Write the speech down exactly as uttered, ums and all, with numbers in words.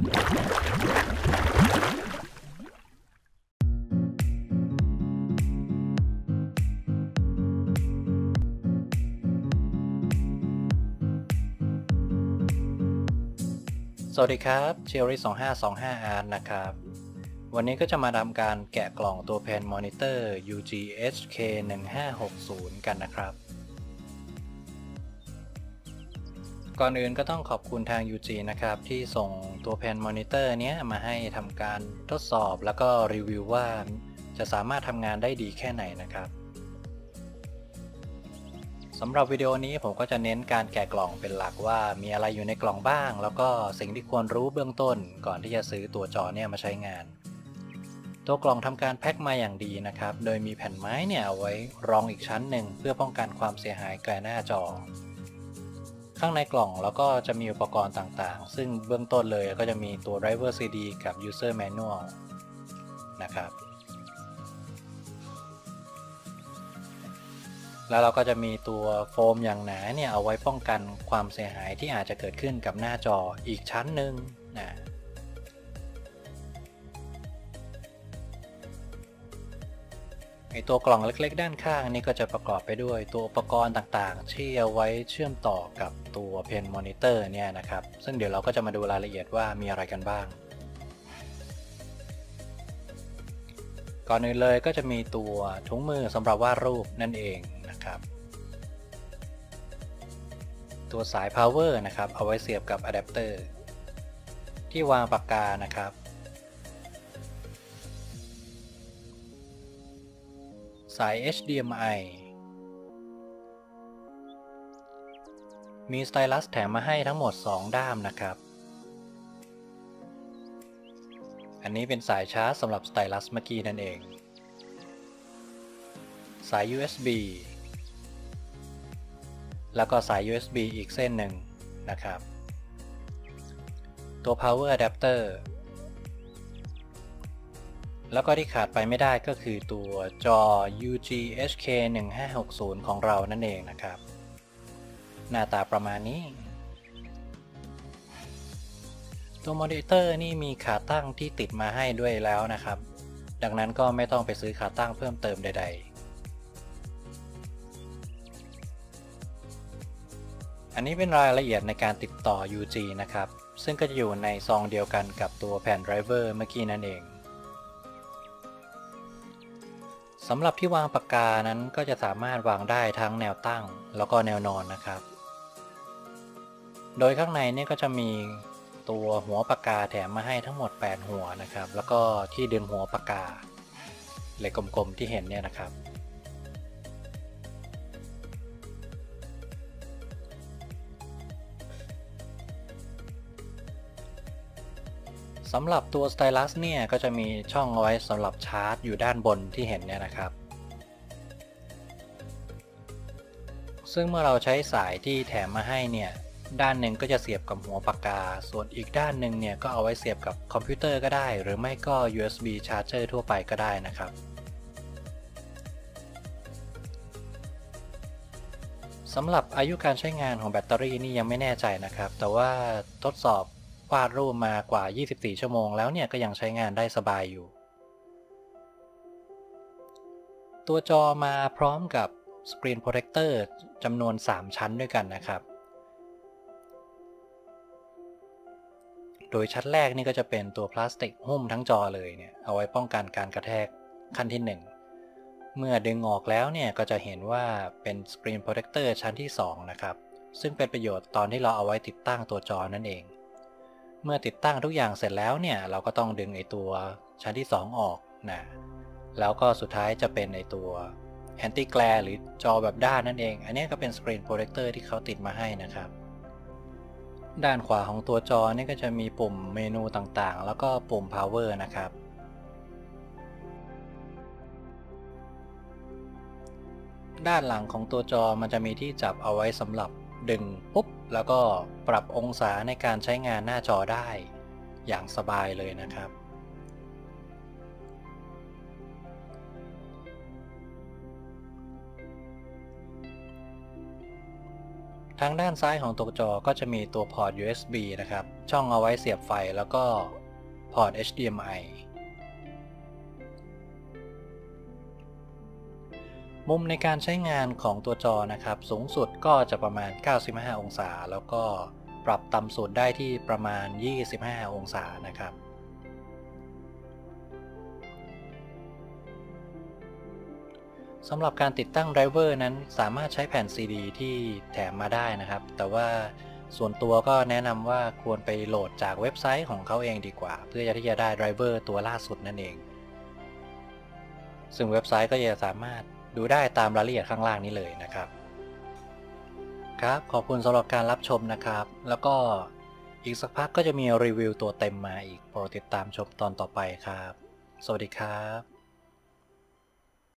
สวัสดีครับเชอรี่สองห้าสองห้า Art นะครับวันนี้ก็จะมาทำการแกะกล่องตัวแผ่นมอนิเตอร์ ยู จี เอช เค หนึ่งห้าหกศูนย์ กันนะครับก่อนอื่นก็ต้องขอบคุณทาง ยู จี นะครับที่ส่งตัวแผ่นมอนิเตอร์นี้มาให้ทำการทดสอบแล้วก็รีวิวว่าจะสามารถทำงานได้ดีแค่ไหนนะครับสำหรับวิดีโอนี้ผมก็จะเน้นการแกะกล่องเป็นหลักว่ามีอะไรอยู่ในกล่องบ้างแล้วก็สิ่งที่ควรรู้เบื้องต้นก่อนที่จะซื้อตัวจอเนี่ยมาใช้งานตัวกล่องทำการแพ็คมาอย่างดีนะครับโดยมีแผ่นไม้เนี่ยเอาไว้รองอีกชั้นหนึ่งเพื่อป้องกันความเสียหายแก่หน้าจอข้างในกล่องแล้วก็จะมีอุปกรณ์ต่างๆซึ่งเบื้องต้นเลยก็จะมีตัว driver ซี ดี กับ user manual นะครับแล้วเราก็จะมีตัวโฟมอย่างหนาเนี่ยเอาไว้ป้องกันความเสียหายที่อาจจะเกิดขึ้นกับหน้าจออีกชั้นหนึ่งนะไอตัวกล่องเล็กๆด้านข้างนี่ก็จะประกอบไปด้วยตัวอุปกรณ์ต่างๆที่เอาไว้เชื่อมต่อกับตัวเพนมอนิเตอร์เนี่ยนะครับซึ่งเดี๋ยวเราก็จะมาดูรายละเอียดว่ามีอะไรกันบ้างก่อนอื่นเลยก็จะมีตัวถุงมือสำหรับวาดรูปนั่นเองนะครับตัวสาย power นะครับเอาไว้เสียบกับอะแดปเตอร์ที่วางปากกานะครับสาย เอช ดี เอ็ม ไอ มีสไตลัสแถมมาให้ทั้งหมดสองด้ามนะครับอันนี้เป็นสายชาร์จสำหรับสไตลัสเมื่อกี้นั่นเองสาย ยู เอส บี แล้วก็สาย ยู เอส บี อีกเส้นหนึ่งนะครับตัว power adapter แล้วก็ที่ขาดไปไม่ได้ก็คือตัวจอ ยู จี เอช เค หนึ่งห้าหกศูนย์ ของเรานั่นเองนะครับหน้าตาประมาณนี้ตัวมอนิเตอร์นี่มีขาตั้งที่ติดมาให้ด้วยแล้วนะครับดังนั้นก็ไม่ต้องไปซื้อขาตั้งเพิ่มเติมใดๆอันนี้เป็นรายละเอียดในการติดต่อ ยู จี นะครับซึ่งก็จะอยู่ในซองเดียวกันกับตัวแผ่นไดรเวอร์เมื่อกี้นั่นเองสำหรับที่วางปากกานั้นก็จะสามารถวางได้ทั้งแนวตั้งแล้วก็แนวนอนนะครับโดยข้างในนี่ก็จะมีตัวหัวปากกาแถมมาให้ทั้งหมดแปดหัวนะครับแล้วก็ที่ดึงหัวปากกาเหล็กกลมๆที่เห็นเนี่ยนะครับสำหรับตัวสไตลัสเนี่ยก็จะมีช่องเอาไว้สำหรับชาร์จอยู่ด้านบนที่เห็นเนี่ยนะครับซึ่งเมื่อเราใช้สายที่แถมมาให้เนี่ยด้านหนึ่งก็จะเสียบกับหัวปากกาส่วนอีกด้านหนึ่งเนี่ยก็เอาไว้เสียบกับคอมพิวเตอร์ก็ได้หรือไม่ก็ ยู เอส บี charger ทั่วไปก็ได้นะครับสำหรับอายุการใช้งานของแบตเตอรี่นี่ยังไม่แน่ใจนะครับแต่ว่าทดสอบวาดรูปมากว่ายี่สิบสี่ชั่วโมงแล้วเนี่ยก็ยังใช้งานได้สบายอยู่ตัวจอมาพร้อมกับสกรีนโปรเทคเตอร์จำนวนสามชั้นด้วยกันนะครับโดยชั้นแรกนี่ก็จะเป็นตัวพลาสติกหุ้มทั้งจอเลยเนี่ยเอาไว้ป้องกันการกระแทกขั้นที่หนึ่งเมื่อดึงออกแล้วเนี่ยก็จะเห็นว่าเป็นสกรีนโปรเทคเตอร์ชั้นที่สองนะครับซึ่งเป็นประโยชน์ตอนที่เราเอาไว้ติดตั้งตัวจอนั่นเองเมื่อติดตั้งทุกอย่างเสร็จแล้วเนี่ยเราก็ต้องดึงไอตัวชั้นที่สองออกนะแล้วก็สุดท้ายจะเป็นไอตัวแอนตี้แกลร์หรือจอแบบด้านนั่นเองอันนี้ก็เป็นสกรีนโปรเทคเตอร์ที่เขาติดมาให้นะครับด้านขวาของตัวจอนี่ก็จะมีปุ่มเมนูต่างๆแล้วก็ปุ่ม power นะครับด้านหลังของตัวจอมันจะมีที่จับเอาไว้สำหรับดึงปุ๊บแล้วก็ปรับองศาในการใช้งานหน้าจอได้อย่างสบายเลยนะครับทางด้านซ้ายของตัวจอก็จะมีตัวพอร์ต ยู เอส บี นะครับช่องเอาไว้เสียบไฟแล้วก็พอร์ต เอช ดี เอ็ม ไอ มุมในการใช้งานของตัวจอนะครับสูงสุดก็จะประมาณเก้าสิบห้าองศาแล้วก็ปรับต่ำสุดได้ที่ประมาณยี่สิบห้าองศานะครับสำหรับการติดตั้งไดรเวอร์นั้นสามารถใช้แผ่น ซี ดี ที่แถมมาได้นะครับแต่ว่าส่วนตัวก็แนะนำว่าควรไปโหลดจากเว็บไซต์ของเขาเองดีกว่าเพื่อที่จะได้ไดรเวอร์ตัวล่าสุดนั่นเองซึ่งเว็บไซต์ก็จะสามารถดูได้ตามรายละเอียดข้างล่างนี้เลยนะครับครับขอบคุณสำหรับการรับชมนะครับแล้วก็อีกสักพักก็จะมีรีวิวตัวเต็มมาอีกโปรดติดตามชมตอนต่อไปครับสวัสดีครับ